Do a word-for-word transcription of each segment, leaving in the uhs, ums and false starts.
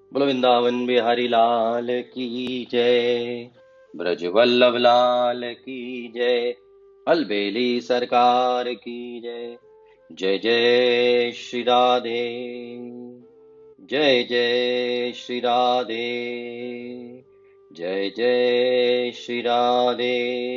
बोलो वृंदावन बिहारी लाल की जय। ब्रज वल्लभ लाल की जय। अलबेली सरकार की जय। जय जय श्री राधे। जय जय श्री राधे। जय जय श्री राधे।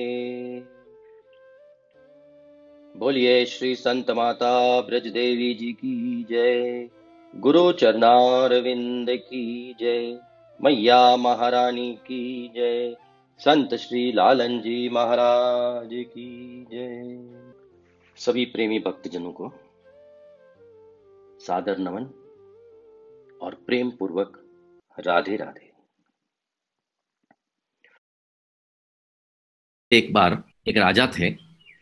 बोलिए श्री संत माता ब्रज देवी जी की जय। गुरु चरणारविंद की जय। मैया महारानी की जय। संत श्री लालन जी महाराज की जय। सभी प्रेमी भक्तजनों को सादर नमन और प्रेम पूर्वक राधे राधे। एक बार एक राजा थे।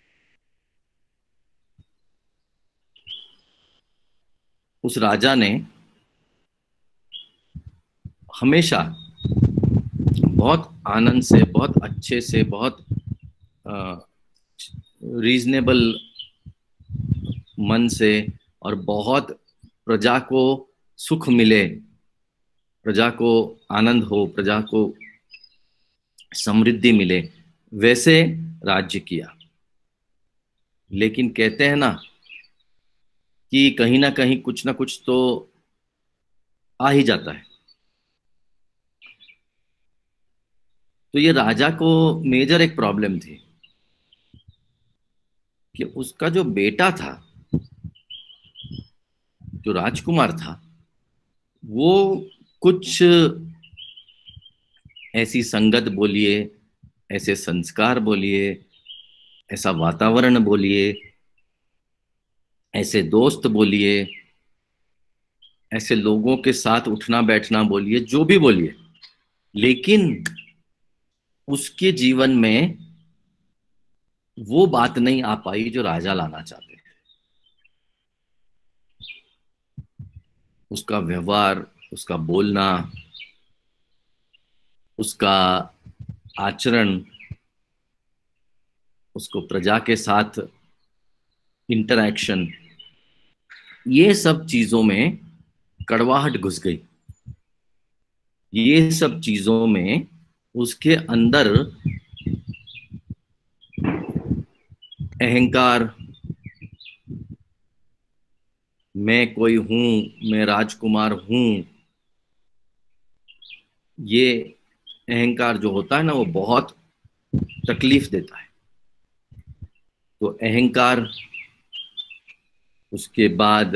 उस राजा ने हमेशा बहुत आनंद से, बहुत अच्छे से, बहुत रीजनेबल मन से और बहुत प्रजा को सुख मिले, प्रजा को आनंद हो, प्रजा को समृद्धि मिले, वैसे राज्य किया। लेकिन कहते हैं ना कि कहीं ना कहीं कुछ ना कुछ तो आ ही जाता है। तो ये राजा को मेजर एक प्रॉब्लम थी कि उसका जो बेटा था, जो राजकुमार था, वो कुछ ऐसी संगत बोलिए, ऐसे संस्कार बोलिए, ऐसा वातावरण बोलिए, ऐसे दोस्त बोलिए, ऐसे लोगों के साथ उठना बैठना बोलिए, जो भी बोलिए, लेकिन उसके जीवन में वो बात नहीं आ पाई जो राजा लाना चाहते थे। उसका व्यवहार, उसका बोलना, उसका आचरण, उसको प्रजा के साथ इंटरैक्शन, ये सब चीजों में कड़वाहट घुस गई। ये सब चीजों में उसके अंदर अहंकार, मैं कोई हूं, मैं राजकुमार हूं, ये अहंकार जो होता है ना, वो बहुत तकलीफ देता है। तो अहंकार, उसके बाद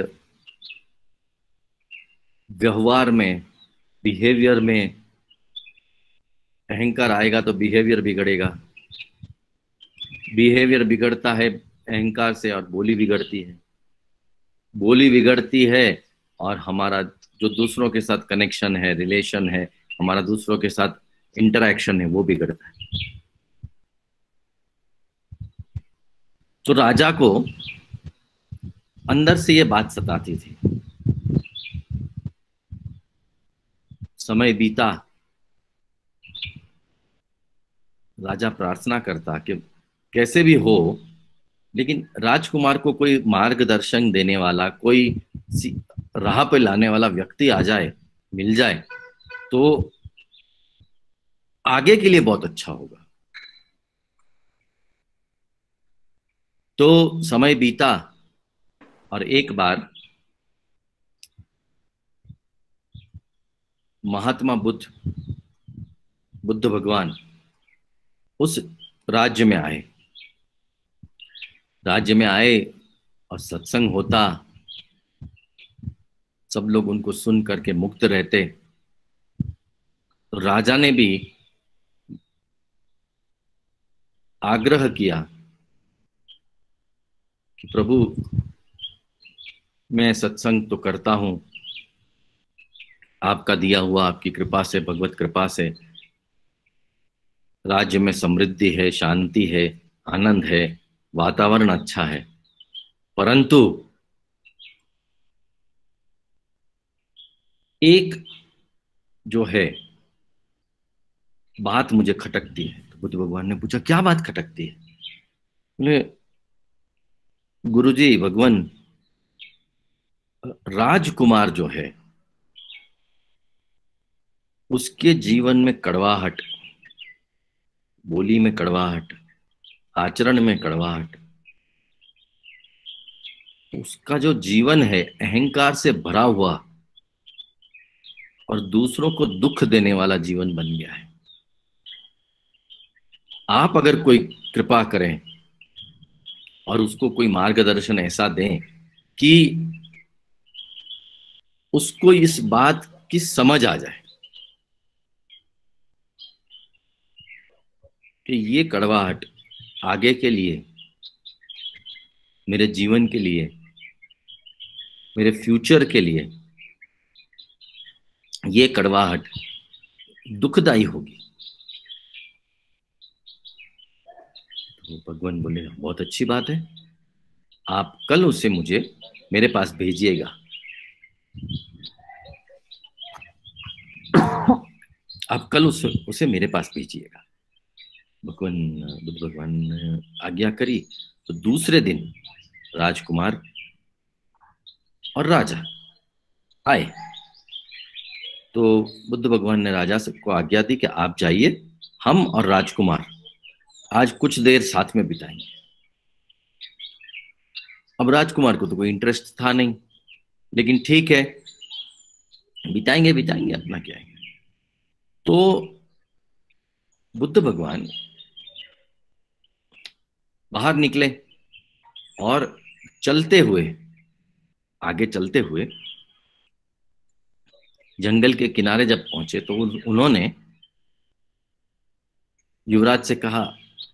व्यवहार में, बिहेवियर में अहंकार आएगा तो बिहेवियर बिगड़ेगा। बिहेवियर बिगड़ता है अहंकार से और बोली बिगड़ती है। बोली बिगड़ती है और हमारा जो दूसरों के साथ कनेक्शन है, रिलेशन है, हमारा दूसरों के साथ इंटरैक्शन है, वो बिगड़ता है। तो राजा को अंदर से ये बात सताती थी। समय बीता, राजा प्रार्थना करता कि कैसे भी हो, लेकिन राजकुमार को कोई मार्गदर्शन देने वाला, कोई राह पे लाने वाला व्यक्ति आ जाए, मिल जाए, तो आगे के लिए बहुत अच्छा होगा। तो समय बीता और एक बार महात्मा बुद्ध बुद्ध भगवान उस राज्य में आए। राज्य में आए और सत्संग होता, सब लोग उनको सुन करके मुक्त रहते। तो राजा ने भी आग्रह किया कि प्रभु, मैं सत्संग तो करता हूं, आपका दिया हुआ, आपकी कृपा से, भगवत कृपा से राज्य में समृद्धि है, शांति है, आनंद है, वातावरण अच्छा है, परंतु एक जो है बात मुझे खटकती है। तो बुद्ध भगवान ने पूछा, क्या बात खटकती है? बोले, गुरुजी, भगवान, राजकुमार जो है उसके जीवन में कड़वाहट, बोली में कड़वाहट, आचरण में कड़वाहट, उसका जो जीवन है अहंकार से भरा हुआ और दूसरों को दुख देने वाला जीवन बन गया है। आप अगर कोई कृपा करें और उसको कोई मार्गदर्शन ऐसा दें कि उसको इस बात की समझ आ जाए कि ये कड़वाहट आगे के लिए, मेरे जीवन के लिए, मेरे फ्यूचर के लिए, ये कड़वाहट दुखदाई होगी, तो भगवान बोले बहुत अच्छी बात है, आप कल उसे मुझे मेरे पास भेजिएगा। आप कल उसे उसे मेरे पास भेजिएगा। भगवान बुद्ध भगवान ने आज्ञा करी। तो दूसरे दिन राजकुमार और राजा आए। तो बुद्ध भगवान ने राजा को आज्ञा दी कि आप जाइए, हम और राजकुमार आज कुछ देर साथ में बिताएंगे। अब राजकुमार को तो कोई इंटरेस्ट था नहीं, लेकिन ठीक है, बिताएंगे बिताएंगे अपना क्या है। तो बुद्ध भगवान बाहर निकले और चलते हुए, आगे चलते हुए जंगल के किनारे जब पहुंचे तो उन्होंने युवराज से कहा,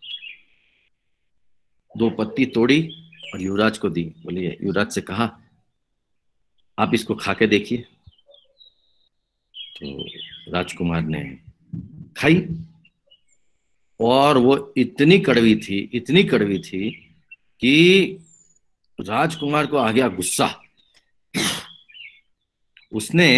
दो पत्ती तोड़ी और युवराज को दी। बोलिए, युवराज से कहा आप इसको खा के देखिए। तो राजकुमार ने खाई और वो इतनी कड़वी थी, इतनी कड़वी थी कि राजकुमार को आ गया गुस्सा। उसने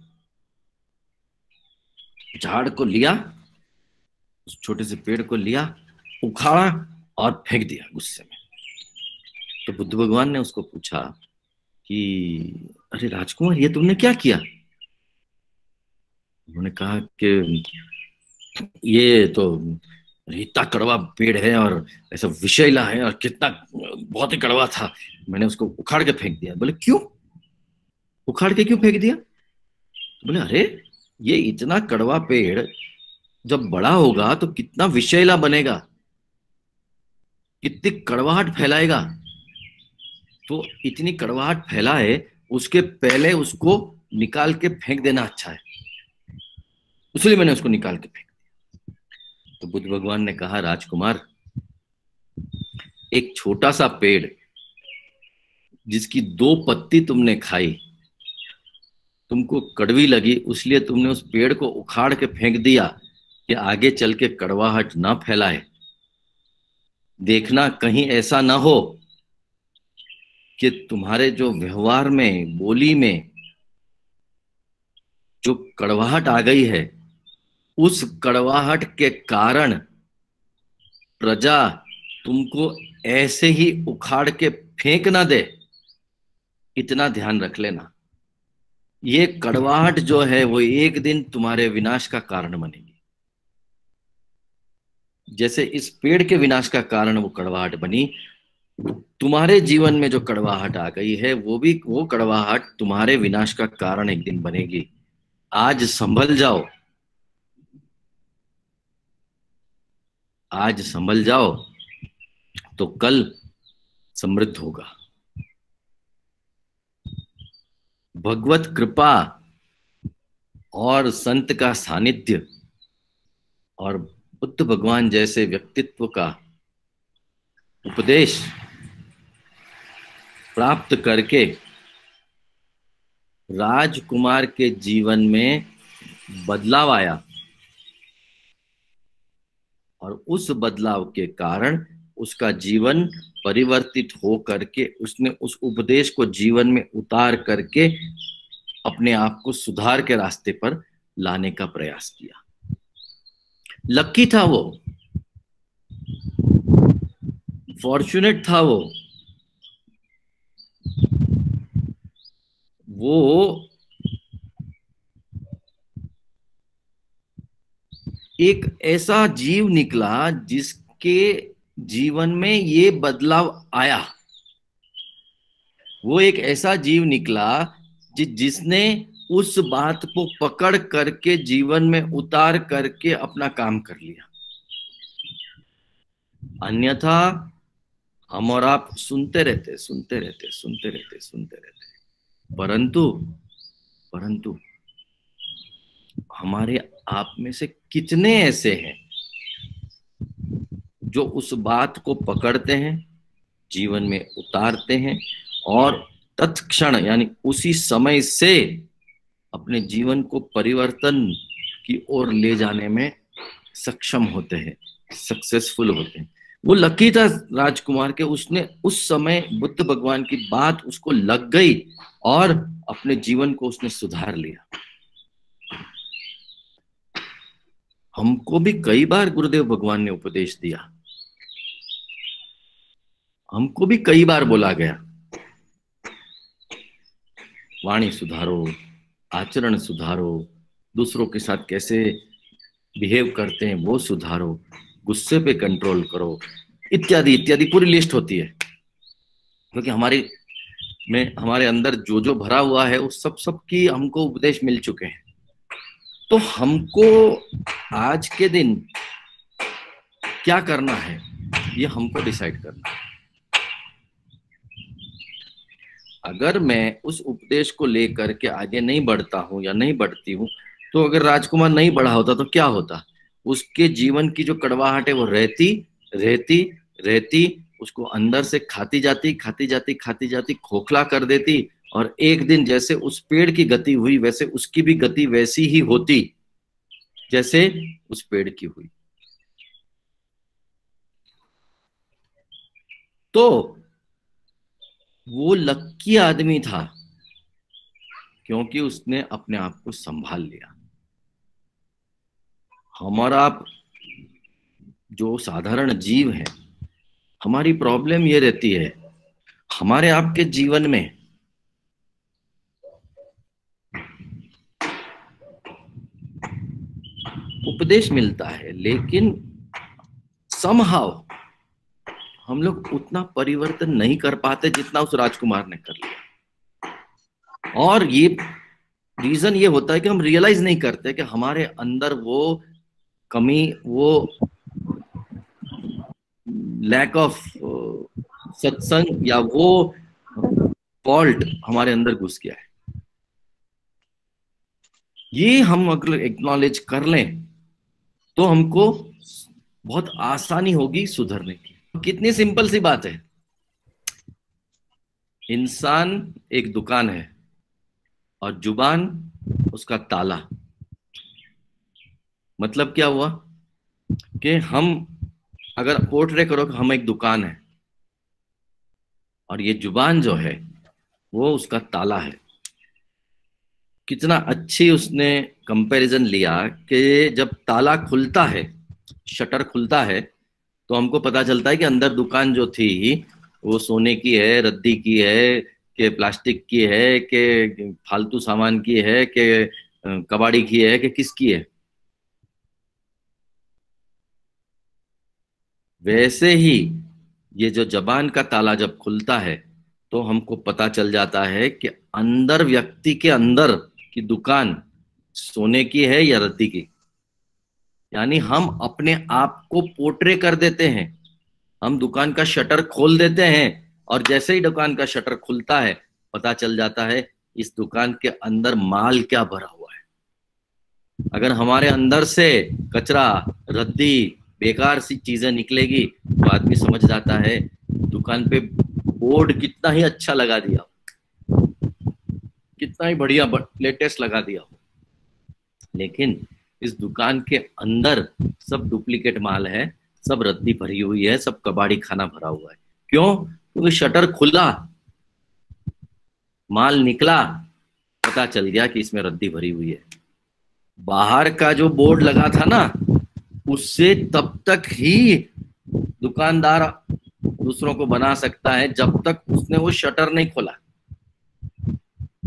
झाड़ को लिया, उस छोटे से पेड़ को लिया, उखाड़ा और फेंक दिया गुस्से में। तो बुद्ध भगवान ने उसको पूछा कि अरे राजकुमार, ये तुमने क्या किया? उन्होंने कहा कि ये तो इतना कड़वा पेड़ है और ऐसा विषैला है और कितना बहुत ही कड़वा था, मैंने उसको उखाड़ के फेंक दिया। बोले क्यों उखाड़ के क्यों फेंक दिया? बोले अरे ये इतना कड़वा पेड़ जब बड़ा होगा तो कितना विषैला बनेगा, कितनी कड़वाहट फैलाएगा। तो इतनी कड़वाहट फैलाए उसके पहले उसको निकाल के फेंक देना अच्छा है, इसलिए मैंने उसको निकाल के फेंक दिया। तो बुद्ध भगवान ने कहा, राजकुमार, एक छोटा सा पेड़ जिसकी दो पत्ती तुमने खाई, तुमको कड़वी लगी, इसलिए तुमने उस पेड़ को उखाड़ के फेंक दिया कि आगे चल के कड़वाहट ना फैलाए। देखना कहीं ऐसा ना हो कि तुम्हारे जो व्यवहार में, बोली में जो कड़वाहट आ गई है, उस कड़वाहट के कारण प्रजा तुमको ऐसे ही उखाड़ के फेंक ना दे। इतना ध्यान रख लेना, ये कड़वाहट जो है वो एक दिन तुम्हारे विनाश का कारण बनेगी। जैसे इस पेड़ के विनाश का कारण वो कड़वाहट बनी, तुम्हारे जीवन में जो कड़वाहट आ गई है वो भी, वो कड़वाहट तुम्हारे विनाश का कारण एक दिन बनेगी। आज संभल जाओ, आज संभल जाओ तो कल समृद्ध होगा। भगवत कृपा और संत का सानिध्य और बुद्ध भगवान जैसे व्यक्तित्व का उपदेश प्राप्त करके राजकुमार के जीवन में बदलाव आया और उस बदलाव के कारण उसका जीवन परिवर्तित हो करके उसने उस उपदेश को जीवन में उतार करके अपने आप को सुधार के रास्ते पर लाने का प्रयास किया। लकी था वो, फॉर्चुनेट था वो वो एक ऐसा जीव निकला जिसके जीवन में ये बदलाव आया। वो एक ऐसा जीव निकला जि, जिसने उस बात को पकड़ करके जीवन में उतार करके अपना काम कर लिया। अन्यथा हम और आप सुनते रहते सुनते रहते सुनते रहते सुनते रहते परंतु परंतु हमारे आप में से कितने ऐसे हैं जो उस बात को पकड़ते हैं, जीवन में उतारते हैं और तत्क्षण यानी उसी समय से अपने जीवन को परिवर्तन की ओर ले जाने में सक्षम होते हैं, सक्सेसफुल होते हैं। वो लकी था राजकुमार के, उसने उस समय बुद्ध भगवान की बात उसको लग गई और अपने जीवन को उसने सुधार लिया। हमको भी कई बार गुरुदेव भगवान ने उपदेश दिया, हमको भी कई बार बोला गया वाणी सुधारो, आचरण सुधारो, दूसरों के साथ कैसे बिहेव करते हैं वो सुधारो, गुस्से पे कंट्रोल करो, इत्यादि इत्यादि पूरी लिस्ट होती है। क्योंकि हमारी में हमारे अंदर जो जो भरा हुआ है उस सब सब की हमको उपदेश मिल चुके हैं। तो हमको आज के दिन क्या करना है ये हमको डिसाइड करना है। अगर मैं उस उपदेश को लेकर के आगे नहीं बढ़ता हूं या नहीं बढ़ती हूं, तो अगर राजकुमार नहीं बढ़ा होता तो क्या होता, उसके जीवन की जो कड़वाहट है वो रहती रहती रहती उसको अंदर से खाती जाती खाती जाती खाती जाती खोखला कर देती, और एक दिन जैसे उस पेड़ की गति हुई वैसे उसकी भी गति वैसी ही होती जैसे उस पेड़ की हुई। तो वो लक्की आदमी था क्योंकि उसने अपने आप को संभाल लिया। हमारा आप जो साधारण जीव है, हमारी प्रॉब्लम ये रहती है, हमारे आपके जीवन में उपदेश मिलता है लेकिन समहाउ हम लोग उतना परिवर्तन नहीं कर पाते जितना उस राजकुमार ने कर लिया। और ये रीजन ये होता है कि हम रियलाइज नहीं करते कि हमारे अंदर वो कमी, वो लैक ऑफ सत्संग या वो फॉल्ट हमारे अंदर घुस गया है। ये हम अगर एक्नॉलेज कर लें तो हमको बहुत आसानी होगी सुधरने की। कितनी सिंपल सी बात है, इंसान एक दुकान है और जुबान उसका ताला। मतलब क्या हुआ कि हम अगर पोर्ट्रे करो कि हम एक दुकान है और ये जुबान जो है वो उसका ताला है। कितना अच्छी उसने कंपैरिजन लिया कि जब ताला खुलता है, शटर खुलता है, तो हमको पता चलता है कि अंदर दुकान जो थी वो सोने की है, रद्दी की है, कि प्लास्टिक की है, कि फालतू सामान की है, कि कबाड़ी की है, कि किसकी है। वैसे ही ये जो जबान का ताला जब खुलता है तो हमको पता चल जाता है कि अंदर व्यक्ति के अंदर की दुकान सोने की है या रद्दी की। यानी हम अपने आप को पोर्ट्रे कर देते हैं, हम दुकान का शटर खोल देते हैं और जैसे ही दुकान का शटर खुलता है पता चल जाता है इस दुकान के अंदर माल क्या भरा हुआ है। अगर हमारे अंदर से कचरा, रद्दी, बेकार सी चीजें निकलेगी तो आदमी समझ जाता है दुकान पे बोर्ड कितना ही अच्छा लगा दिया, कितना ही बढ़िया लेटेस्ट लगा दिया, लेकिन इस दुकान के अंदर सब डुप्लीकेट माल है, सब रद्दी भरी हुई है, सब कबाड़ी खाना भरा हुआ है। क्यों? क्योंकि शटर खुला, माल निकला, पता चल गया कि इसमें रद्दी भरी हुई है। बाहर का जो बोर्ड लगा था ना, उससे तब तक ही दुकानदार दूसरों को बना सकता है जब तक उसने वो शटर नहीं खोला।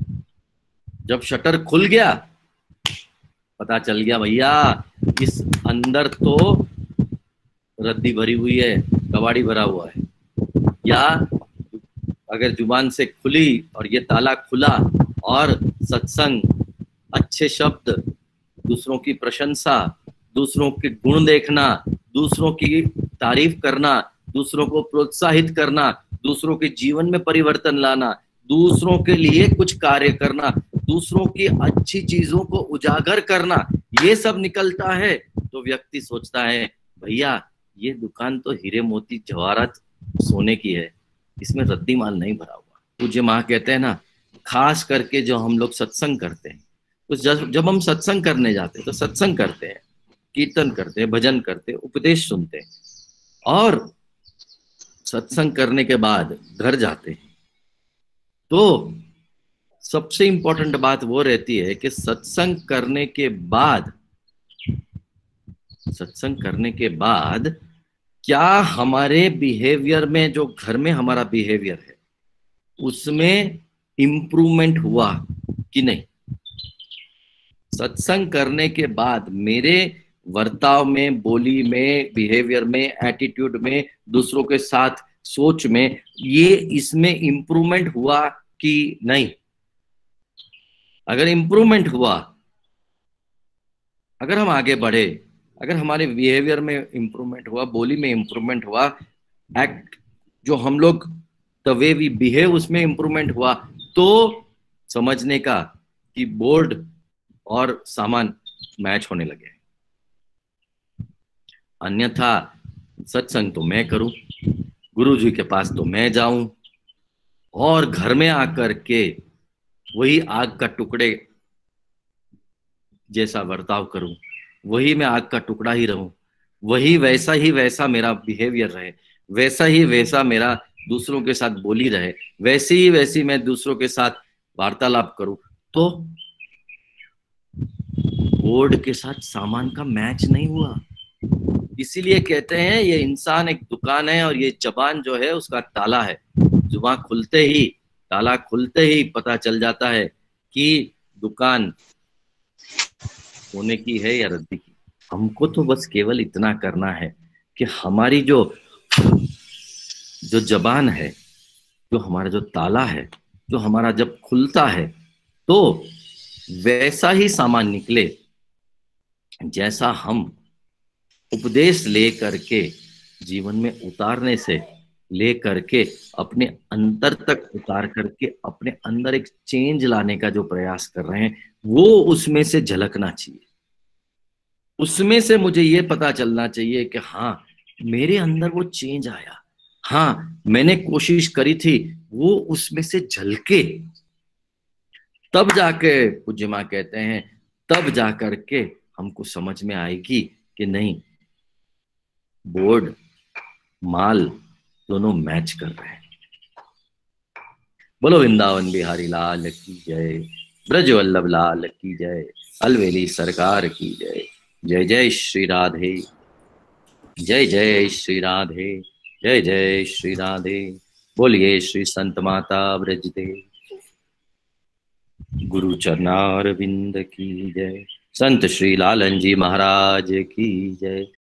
जब शटर खुल गया पता चल गया भैया इस अंदर तो रद्दी भरी हुई है, कबाड़ी भरा हुआ है। या अगर जुबान से खुली और ये ताला खुला और सत्संग, अच्छे शब्द, दूसरों की प्रशंसा, दूसरों के गुण देखना, दूसरों की तारीफ करना, दूसरों को प्रोत्साहित करना, दूसरों के जीवन में परिवर्तन लाना, दूसरों के लिए कुछ कार्य करना, दूसरों की अच्छी चीजों को उजागर करना, ये सब निकलता है तो व्यक्ति सोचता है भैया ये दुकान तो हीरे मोती जवाहरात सोने की है, इसमें रद्दी माल नहीं भरा हुआ। पूज्य माँ कहते हैं ना, खास करके जो हम लोग सत्संग करते हैं, तो जब जब हम सत्संग करने जाते हैं तो सत्संग करते हैं, कीर्तन करते हैं, भजन करते हैं, उपदेश सुनते हैं, और सत्संग करने के बाद घर जाते हैं, तो सबसे इंपॉर्टेंट बात वो रहती है कि सत्संग करने के बाद सत्संग करने के बाद क्या हमारे बिहेवियर में, जो घर में हमारा बिहेवियर है, उसमें इंप्रूवमेंट हुआ कि नहीं। सत्संग करने के बाद मेरे वर्ताव में, बोली में, बिहेवियर में, एटीट्यूड में, दूसरों के साथ सोच में, ये इसमें इंप्रूवमेंट हुआ कि नहीं। अगर इंप्रूवमेंट हुआ, अगर हम आगे बढ़े, अगर हमारे बिहेवियर में इंप्रूवमेंट हुआ, बोली में इंप्रूवमेंट हुआ, एक्ट जो हम लोग द वे वी बिहेव उसमें इंप्रूवमेंट हुआ, तो समझने का कि बोर्ड और सामान मैच होने लगे। अन्यथा सत्संग तो मैं करूं, गुरु जी के पास तो मैं जाऊं, और घर में आकर के वही आग का टुकड़े जैसा बर्ताव करूं, वही मैं आग का टुकड़ा ही रहूं, वही वैसा ही वैसा मेरा बिहेवियर रहे, वैसा ही वैसा मेरा दूसरों के साथ बोली रहे, वैसी ही वैसी मैं दूसरों के साथ वार्तालाप करूं, तो बोर्ड के साथ सामान का मैच नहीं हुआ। इसीलिए कहते हैं ये इंसान एक दुकान है और ये जबान जो है उसका ताला है। जुबान खुलते ही, ताला खुलते ही पता चल जाता है कि दुकान सोने की है या रद्दी की। हमको तो बस केवल इतना करना है कि हमारी जो जो जबान है, जो हमारा जो ताला है, जो हमारा जब खुलता है तो वैसा ही सामान निकले जैसा हम उपदेश ले करके जीवन में उतारने से ले करके अपने अंदर तक उतार करके अपने अंदर एक चेंज लाने का जो प्रयास कर रहे हैं, वो उसमें से झलकना चाहिए। उसमें से मुझे ये पता चलना चाहिए कि हाँ मेरे अंदर वो चेंज आया, हाँ मैंने कोशिश करी थी, वो उसमें से झलके, तब जाके पूज्य माँ कहते हैं, तब जाकर के हमको समझ में आएगी कि नहीं, बोर्ड माल दोनों मैच कर रहे हैं। बोलो वृंदावन बिहारी लाल की जय, ब्रज वल्लभ लाल की जय, अलवेली सरकार की जय। जय जय श्री राधे, जय जय श्री राधे, जय जय श्री राधे। बोलिए श्री संत माता ब्रज देव गुरु चरणार विंद की जय। संत श्री लालन जी महाराज की जय।